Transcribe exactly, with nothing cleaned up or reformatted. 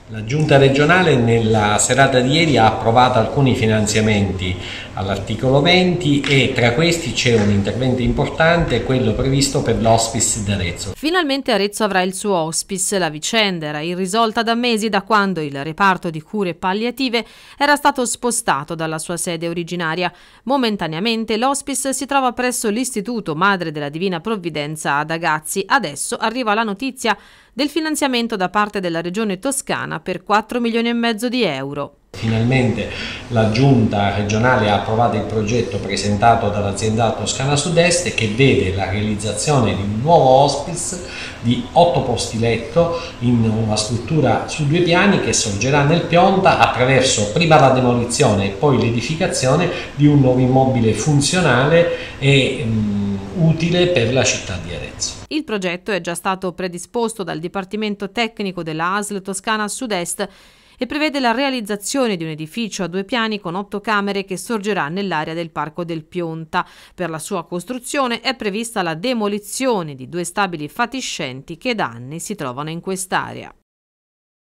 La Giunta regionale nella serata di ieri ha approvato alcuni finanziamenti all'articolo venti e tra questi c'è un intervento importante, quello previsto per l'hospice di Arezzo. Finalmente Arezzo avrà il suo hospice. La vicenda era irrisolta da mesi, da quando il reparto di cure palliative era stato spostato dalla sua sede originaria. Momentaneamente l'hospice si trova presso l'Istituto Madre della Divina Provvidenza ad Agazzi. Adesso arriva la notizia del finanziamento da parte della Regione Toscana per quattro milioni e mezzo di euro. Finalmente la Giunta regionale ha approvato il progetto presentato dall'azienda Toscana Sud-Est che vede la realizzazione di un nuovo hospice di otto posti letto in una struttura su due piani che sorgerà nel Pionta attraverso prima la demolizione e poi l'edificazione di un nuovo immobile funzionale e um, utile per la città di Arezzo. Il progetto è già stato predisposto dal Dipartimento Tecnico della A S L Toscana Sud-Est e prevede la realizzazione di un edificio a due piani con otto camere che sorgerà nell'area del Parco del Pionta. Per la sua costruzione è prevista la demolizione di due stabili fatiscenti che da anni si trovano in quest'area.